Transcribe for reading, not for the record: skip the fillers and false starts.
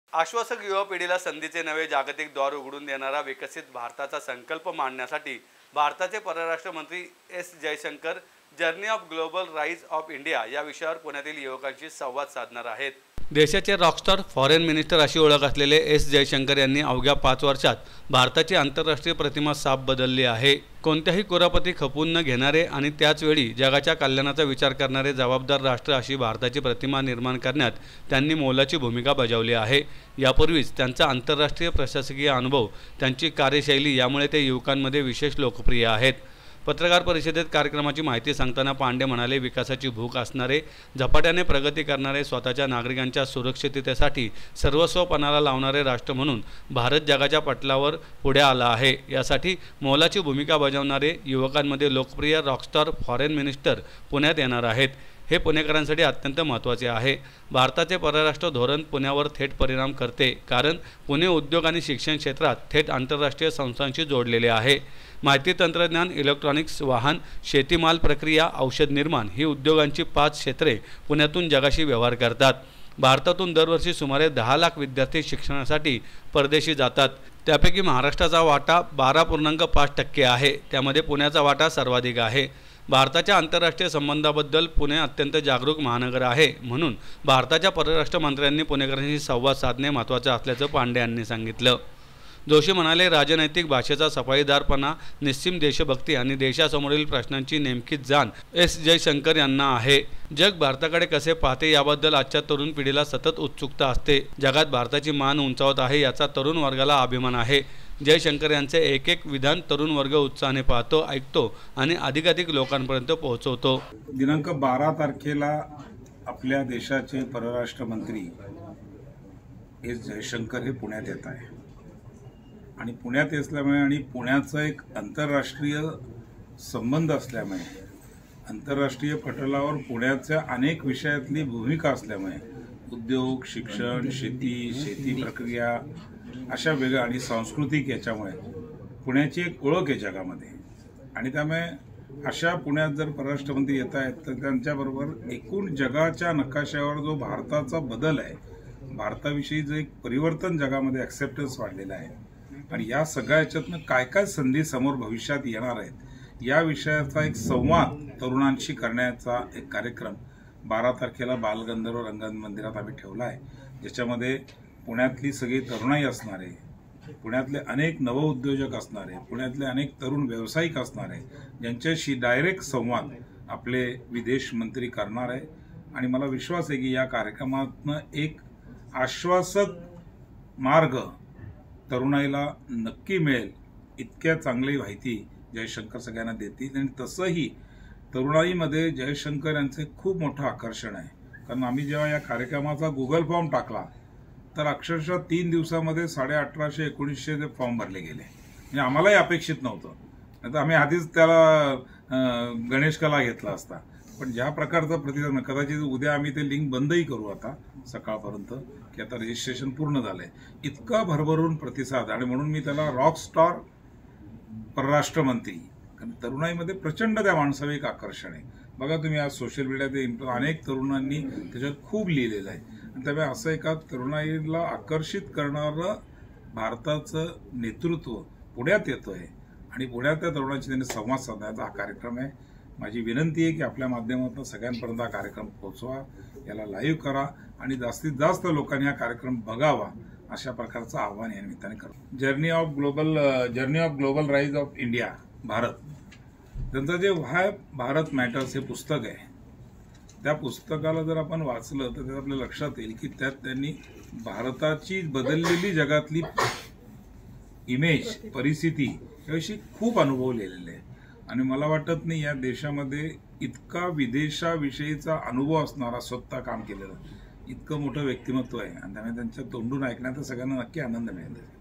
आश्वासक युवा पिढीला संधीचे नवे जागतिक द्वार उघडून देणारा विकसित भारताचा संकल्प मांडण्यासाठी भारताचे परराष्ट्र मंत्री S Jaishankar journey of global rise of India या विषयावर पुण्यातील युवकांशी संवाद साधणार आहेत। देशाचे रॉकस्टार फॉरेन मिनिस्टर अशी ओळख असलेले एस जयशंकर यांनी अवघ्या 5 वर्षात भारताची आंतरराष्ट्रीय प्रतिमा साफ बदलली आहे। कोणत्याही कुरापती खपवून न घेणारे आणि त्याच वेळी जगाच्या कल्याणाचा विचार करणारे जबाबदार राष्ट्र अशी भारताची प्रतिमा निर्माण करण्यात त्यांनी मोलाची भूमिका बजावली आहे। यापूर्वीच त्यांचा आंतरराष्ट्रीय प्रशासकीय अनुभव, त्यांची कार्यशैली यामुळे ते युवकांमध्ये विशेष लोकप्रिय आहेत। पत्रकार परिषदेत कार्यक्रमाची माहिती सांगताना पांडे म्हणाले, विकासाची भूक असणारे, झपाट्याने प्रगती करणारे, स्वतःच्या नागरिकांच्या सुरक्षिततेसाठी सर्वस्व पणाला लावणारे राष्ट्र म्हणून भारत जगाच्या पटलावर पुढे आला आहे। यासाठी मोलाची भूमिका बजावणारे युवकांमध्ये लोकप्रिय रॉकस्टार फॉरेन मिनिस्टर पुण्यात येणार आहेत। हे पुणेकरांसाठी अत्यंत महत्त्वाचे आहे। भारताचे परराष्ट्र धोरण पुण्यावर थेट परिणाम करते, कारण पुणे उद्योग आणि शिक्षण क्षेत्रात थेट आंतरराष्ट्रीय संस्थांशी जोडलेले आहे। माहिती तंत्रज्ञान, इलेक्ट्रॉनिक्स, वाहन, शेतीमाल प्रक्रिया, औषध निर्माण ही उद्योगांची 5 क्षेत्रे पुण्यातून जगाशी व्यवहार करतात। भारतातून दरवर्षी सुमारे 10 लाख विद्यार्थी शिक्षणासाठी परदेशी जातात। त्यापैकी महाराष्ट्राचा वाटा 12.5% आहे। त्यामध्ये पुण्याचा वाटा सर्वाधिक आहे। भारताच्या आंतरराष्ट्रीय संबंधाबद्दल पुणे अत्यंत जागरूक महानगर आहे, म्हणून भारताच्या परराष्ट्र मंत्र्यांनी पुणेकरांशी संवाद साधणे महत्त्वाचे असल्याचं पांडे यांनी सांगितलं। जोशी म्हणाले, राजनैतिक भाषेचा सफाईदारपणा, निस्सीम देशभक्ती आणि देशासमोरील प्रश्नांची नेमकी जाण एस जयशंकर यांना आहे। जग भारताकडे कसे पाहते याबद्दल आजच्या तरुण पिढीला सतत उत्सुकता असते। जगात भारताची मान उंचावत आहे याचा तरुण वर्गाला अभिमान आहे। जयशंकर यांचे एक विधान तरुण वर्ग उत्साहाने पाहतो, ऐकतो आणि अधिकाधिक लोकांपर्यंत पोहोचवतो। दिनांक 12 तारखेला आपल्या देशाचे परराष्ट्र मंत्री एस जयशंकर हे पुण्यात येत आहे आणि पुण्यात असल्यामुळे आणि पुण्याचा एक आंतरराष्ट्रीय संबंध असल्यामुळे, आंतरराष्ट्रीय पटलावर पुण्याच्या अनेक विषयातली भूमिका असल्यामुळे उद्योग, शिक्षण, शेती प्रक्रिया अशा वेगळ्या आणि सांस्कृतिक याच्यामुळे पुण्याची एक ओळख आहे जगामध्ये। आणि त्यामुळे अशा पुण्यात जर परराष्ट्र मंत्री येत आहेत तर त्यांच्याबरोबर एकूण जगाच्या नकाशावर जो भारताचा बदल आहे, भारताविषयी जो एक परिवर्तन जगामध्ये ॲक्सेप्टन्स वाढलेला आहे आणि या सगळ्या याच्यातनं काय काय संधी समोर भविष्यात येणार आहेत या विषयाचा एक संवाद तरुणांशी करण्याचा एक कार्यक्रम 12 तारखेला बालगंधर्व रंगमंदिरात आम्ही ठेवला आहे, ज्याच्यामध्ये पुण्यातली सगळी तरुणाई असणारे, पुण्यातले अनेक नवउद्योजक असणारे, पुण्यातले अनेक तरुण व्यावसायिक असणारे, ज्यांच्याशी डायरेक्ट संवाद आपले विदेश मंत्री करणार आहे। आणि मला विश्वास आहे की या कार्यक्रमातनं एक आश्वासक मार्ग तरुणाईला नक्की मिळेल, इतक्या चांगली माहिती जयशंकर सगळ्यांना देतील। आणि तसंही तरुणाईमध्ये जयशंकर यांचे खूप मोठं आकर्षण आहे, कारण आम्ही जेव्हा या कार्यक्रमाचा गुगल फॉर्म टाकला तर अक्षरशः 3 दिवसामध्ये 1800-1900 फॉर्म भरले गेले। म्हणजे आम्हालाही अपेक्षित नव्हतं, नाही तर आम्ही आधीच त्याला गणेश कला घेतला असता। पण ज्या प्रकारचा प्रतिसाद, कदाचित उद्या आम्ही ते लिंक बंदही करू आता सकाळपर्यंत, की आता रजिस्ट्रेशन पूर्ण झालंय, इतका भरभरून प्रतिसाद। आणि म्हणून मी त्याला रॉकस्टार परराष्ट्र मंत्री, कारण तरुणाईमध्ये प्रचंड त्या माणसावर एक आकर्षण आहे। बघा तुम्ही आज सोशल मीडियात अनेक तरुणांनी त्याच्यात खूप लिहिलेलं आहे। आणि त्यामुळे असं एका तरुणाईला आकर्षित करणारं भारताचं नेतृत्व पुण्यात येतोय आणि पुण्यात त्या तरुणांशी त्यांनी संवाद साधण्याचा हा कार्यक्रम आहे। माझी विनंती आहे की आपल्या माध्यमातून सगळ्यांपर्यंत हा कार्यक्रम पोहोचवा, याला लाईव्ह करा आणि जास्तीत जास्त लोकांनी हा कार्यक्रम बघावा, अशा प्रकारचं आव्हान या निमित्ताने करतो। Journey of global rise of India Bharat, त्यांचं जे व्हाय भारत मॅटर्स हे पुस्तक आहे, त्या पुस्तकाला जर आपण वाचलं तर आपल्या लक्षात येईल की त्यात त्यांनी भारताची बदललेली जगातली इमेज, परिस्थिती याविषयी खूप अनुभव लिहिलेले आहे। आणि मला वाटत नाही या देशामध्ये इतका विदेशाविषयीचा अनुभव असणारा, स्वतः काम केलेलं इतकं मोठं व्यक्तिमत्व आहे, आणि त्यामुळे त्यांच्या तोंडून ऐकण्याचा सगळ्यांना नक्की आनंद मिळेल।